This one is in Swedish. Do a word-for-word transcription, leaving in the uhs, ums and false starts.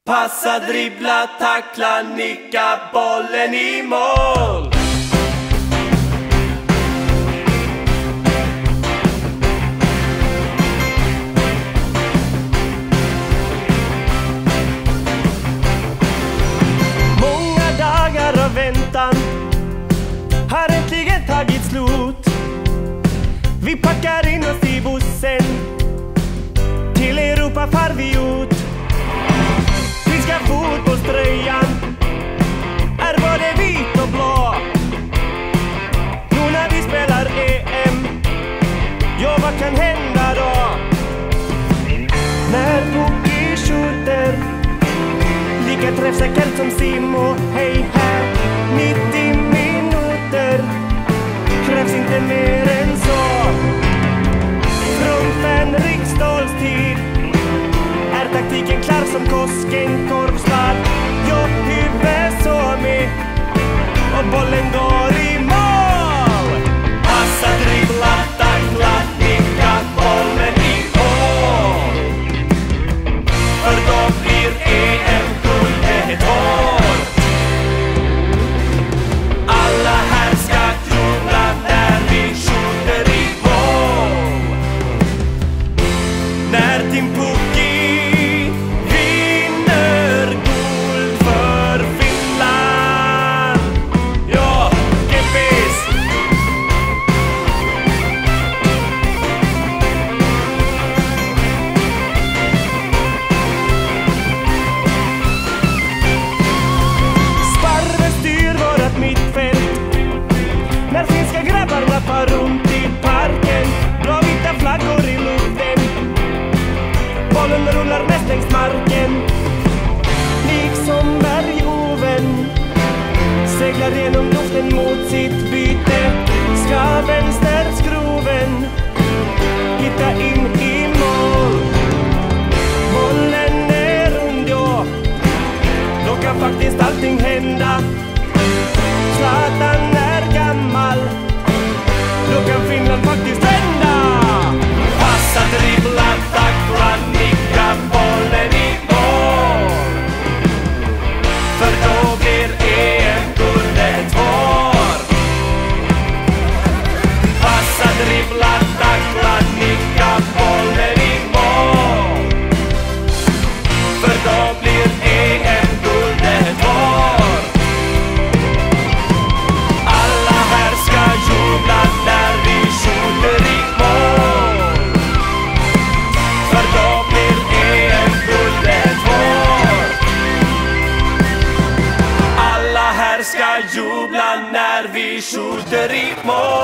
Passa, dribbla, tackla, nicka bollen i mål. Många dagar av väntan har äntligen tagit slut. Vi packar in oss i bussen, till Europa far vi ut. Finska fotbollströjan är både vit och blå. Nu när vi spelar E M, ja, vad kan hända då? När Pukki skjuter lika träffsäkert som Simo, hej här, nittio minuter krävs inte mer än så. Från fem riksdagstid är taktiken klar som Koskenkorvstad. Jag huvud så med och bollen går i mål. Passa, dribbla, tackla, nicka bollen i mål. För då blir E M-guld ett år. Alla här ska jubla när vi skjuter i mål. När Team Pukki vinner guld för Finland. Ja, Kempis! Sparve styr vårat mittfält när finska grabbarna far runt i parken. Blåvita flaggor i luften, bollen rullar mest längs marken. Liksom bergoven seglar genom luften mot sitt byte. Ska vänsterskroven hitta in i mål. Bollen är rund, ja, då kan faktiskt allting hända. Zlatan är gammal, då kan Finland faktiskt vända. Passa, dribbla, tackla, nicka bollen i mål. För då blir E M-guld ett år. Passa, dribbla, tackla, nicka bollen i mål. För då blir E M-guld ett år. Alla här ska jubla när vi skjuter i mål. För då blir E M-guld ett år. Alla här ska jubla när vi skjuter i mål.